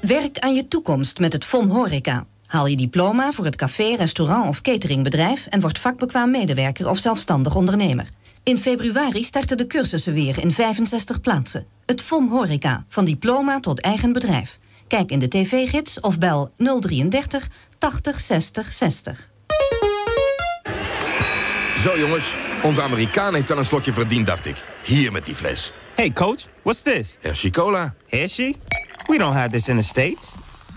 Werk aan je toekomst met het FOM Horeca. Haal je diploma voor het café, restaurant of cateringbedrijf en word vakbekwaam medewerker of zelfstandig ondernemer. In februari starten de cursussen weer in 65 plaatsen. Het FOM Horeca, van diploma tot eigen bedrijf. Kijk in de tv-gids of bel 033 80 60 60. Zo jongens, onze Amerikaan heeft wel een slokje verdiend, dacht ik. Hier met die fles. Hey coach, what's this? Hershey Cola. Hershey? We don't have this in the States.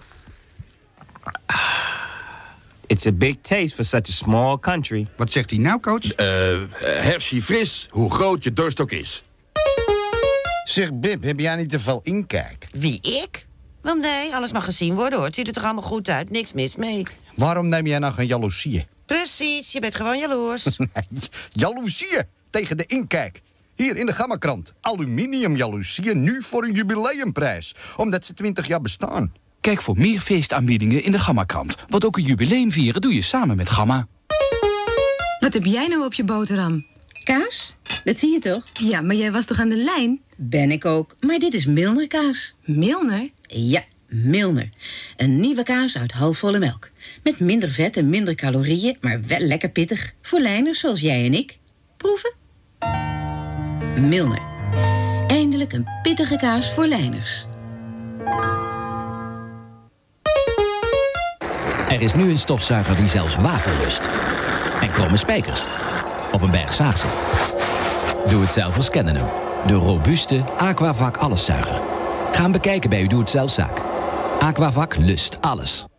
It's a big taste for such a small country. Wat zegt hij nou, coach? Hershey fris, hoe groot je dorst ook is. Zeg, Bib, heb jij niet te veel inkijk? Wie, ik? Wel nee, alles mag gezien worden hoor. Het ziet er toch allemaal goed uit, niks mis mee. Waarom neem jij nou geen jaloezieën? Precies, je bent gewoon jaloers. Nee, jaloezieën tegen de inkijk. Hier in de Gammakrant. Aluminium jaloezieën nu voor een jubileumprijs. Omdat ze 20 jaar bestaan. Kijk voor meer feestaanbiedingen in de Gammakrant. Want ook een jubileum vieren doe je samen met Gamma. Wat heb jij nou op je boterham? Kaas? Dat zie je toch? Ja, maar jij was toch aan de lijn? Ben ik ook. Maar dit is Milner kaas. Milner? Ja, Milner. Een nieuwe kaas uit halfvolle melk. Met minder vet en minder calorieën, maar wel lekker pittig. Voor lijners zoals jij en ik. Proeven? Milner. Eindelijk een pittige kaas voor lijners. Er is nu een stofzuiger die zelfs water lust. En kromme spijkers. Of een berg zaagse. Doe het zelf als kennen hem. De robuuste Aquavac alleszuiger. Ga hem bekijken bij uw doe-het-zelfzaak. Aquavac lust alles.